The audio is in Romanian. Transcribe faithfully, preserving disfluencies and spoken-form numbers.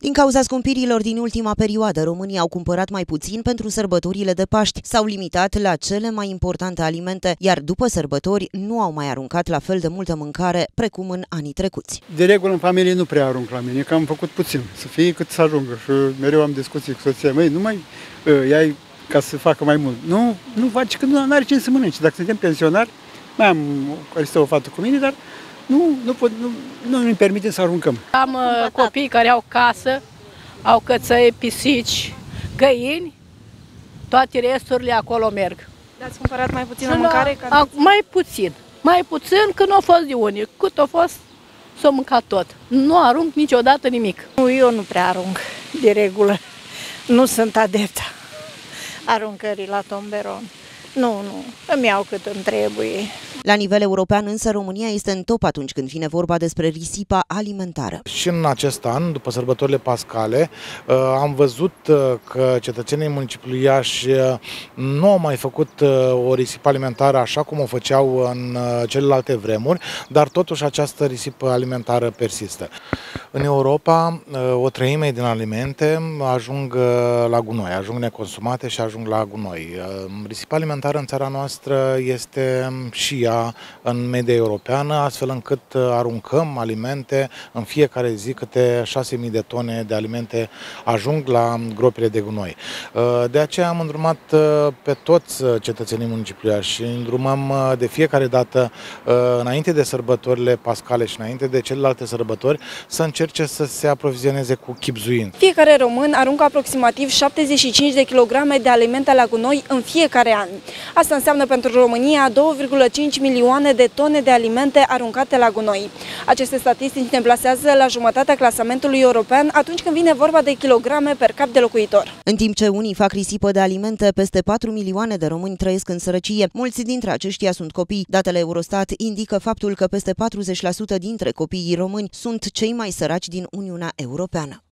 Din cauza scumpirilor din ultima perioadă, românii au cumpărat mai puțin pentru sărbătorile de Paști, s-au limitat la cele mai importante alimente, iar după sărbători nu au mai aruncat la fel de multă mâncare precum în anii trecuți. De regulă în familie nu prea arunc la mine, că am făcut puțin, să fie cât să ajungă și mereu am discuții cu soția mea, nu mai uh, iai ca să facă mai mult. Nu, nu faci că nu are cine să mănânce. Dacă suntem pensionari, mai am care stă o fată cu mine, dar nu, nu, pot, nu, nu ne permite să aruncăm. Am uh, copii care au casă, au căței, pisici, găini, toate resturile acolo merg. Ați cumpărat mai puțină mâncare? A, a, mai puțin, mai puțin că nu a fost de unii, cât a fost s-a mâncat tot. Nu arunc niciodată nimic. Eu nu prea arunc, de regulă. Nu sunt adeptă aruncării la tomberon. Nu, nu, îmi iau cât îmi trebuie. La nivel european însă România este în top atunci când vine vorba despre risipa alimentară. Și în acest an, după sărbătorile pascale, am văzut că cetățenii municipiului Iași nu au mai făcut o risipă alimentară așa cum o făceau în celelalte vremuri, dar totuși această risipă alimentară persistă. În Europa, o treime din alimente ajung la gunoi, ajung neconsumate și ajung la gunoi. Risipa alimentară în țara noastră este și ea în media europeană, astfel încât aruncăm alimente în fiecare zi, câte șase mii de tone de alimente ajung la gropile de gunoi. De aceea am îndrumat pe toți cetățenii municipiului și îndrumăm de fiecare dată, înainte de sărbătorile pascale și înainte de celelalte sărbători, să încerce să se aprovizioneze cu chibzuin. Fiecare român aruncă aproximativ șaptezeci și cinci de kilograme de alimente la gunoi în fiecare an. Asta înseamnă pentru România două virgulă cinci milioane de tone de alimente aruncate la gunoi. Aceste statistici ne plasează la jumătatea clasamentului european atunci când vine vorba de kilograme per cap de locuitor. În timp ce unii fac risipă de alimente, peste patru milioane de români trăiesc în sărăcie. Mulți dintre aceștia sunt copii. Datele Eurostat indică faptul că peste patruzeci la sută dintre copiii români sunt cei mai săraci din Uniunea Europeană.